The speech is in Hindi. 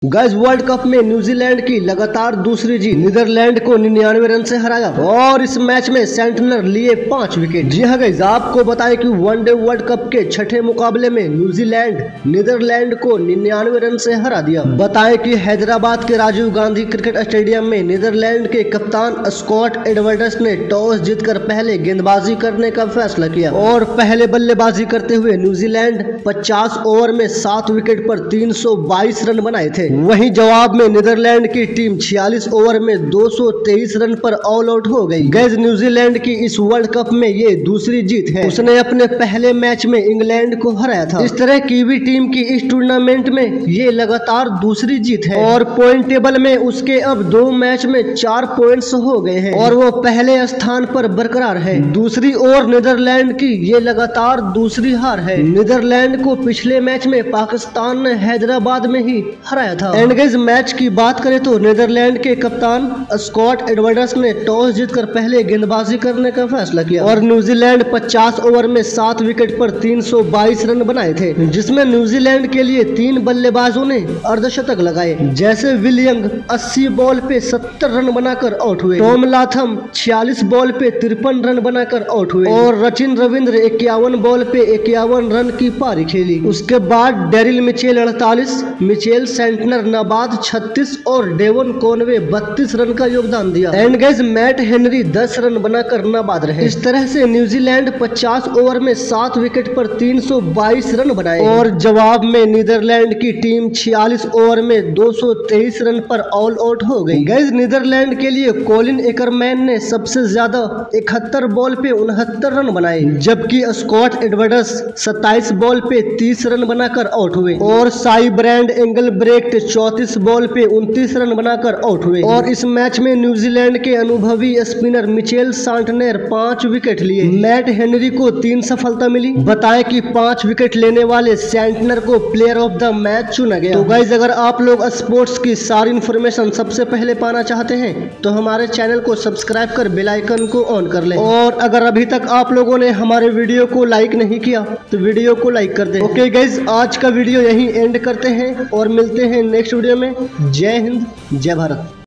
गाइस वर्ल्ड कप में न्यूजीलैंड की लगातार दूसरी जीत, नीदरलैंड को 99 रन से हराया और इस मैच में सेंटनर लिए 5 विकेट। जी हाँ गाइस, आपको बताएं कि वनडे वर्ल्ड कप के छठे मुकाबले में न्यूजीलैंड नीदरलैंड को 99 रन से हरा दिया। बताएं कि हैदराबाद के राजीव गांधी क्रिकेट स्टेडियम में नीदरलैंड के कप्तान स्कॉट एडवर्ड्स ने टॉस जीतकर पहले गेंदबाजी करने का फैसला किया और पहले बल्लेबाजी करते हुए न्यूजीलैंड 50 ओवर में 7 विकेट पर 322 रन बनाए थे। वहीं जवाब में नीदरलैंड की टीम 46 ओवर में 223 रन पर ऑल आउट हो गई। गैस न्यूजीलैंड की इस वर्ल्ड कप में ये दूसरी जीत है। उसने अपने पहले मैच में इंग्लैंड को हराया था। इस तरह कीवी टीम की इस टूर्नामेंट में ये लगातार दूसरी जीत है और पॉइंट टेबल में उसके अब 2 मैच में 4 पॉइंट्स हो गए हैं और वो पहले स्थान पर बरकरार है। दूसरी ओर नीदरलैंड की ये लगातार दूसरी हार है। नीदरलैंड को पिछले मैच में पाकिस्तान ने हैदराबाद में ही हराया था। एंड गाइस मैच की बात करें तो नीदरलैंड के कप्तान स्कॉट एडवर्ड्स ने टॉस जीतकर पहले गेंदबाजी करने का फैसला किया और न्यूजीलैंड 50 ओवर में 7 विकेट पर 322 रन बनाए थे, जिसमें न्यूजीलैंड के लिए 3 बल्लेबाजों ने अर्धशतक लगाए। जैसे विलियम 80 बॉल पे 70 रन बनाकर आउट हुए, टॉम लाथम 46 बॉल पे 53 रन बनाकर आउट हुए और सचिन रविंद्र 51 बॉल पे 51 रन की पारी खेली। उसके बाद डेरिल मिचेल 48, मिचेल सेंटनर नाबाद 36 और डेवन कॉनवे 32 रन का योगदान दिया। And guys Matt Henry 10 run बनाकर नाबाद रहे। इस तरह से न्यूजीलैंड 50 ओवर में 7 विकेट पर 322 रन बनाए और जवाब में नीदरलैंड की टीम 46 ओवर में 223 रन पर ऑल आउट हो गई। गाइस नीदरलैंड के लिए कॉलिन एकरमैन ने सबसे ज्यादा 71 बॉल पे 69 रन बनाए, जबकि स्कॉट एडवर्ड्स 27 बॉल पे 30 रन बनाकर आउट हुए और साई ब्रैंड एंगलब्रेक्ट 34 बॉल पे 29 रन बनाकर आउट हुए। और इस मैच में न्यूजीलैंड के अनुभवी स्पिनर मिचेल सांटनेर 5 विकेट लिए। मैट हेनरी को 3 सफलता मिली। बताएं कि 5 विकेट लेने वाले सैंटनर को प्लेयर ऑफ द मैच चुना गया। तो गाइज अगर आप लोग स्पोर्ट्स की सारी इन्फॉर्मेशन सबसे पहले पाना चाहते हैं तो हमारे चैनल को सब्सक्राइब कर बेल आइकन को ऑन कर लें और अगर अभी तक आप लोगों ने हमारे वीडियो को लाइक नहीं किया तो वीडियो को लाइक कर दें। ओके गाइज, आज का वीडियो यहीं एंड करते हैं और मिलते हैं नेक्स्ट वीडियो में। जय हिंद, जय भारत।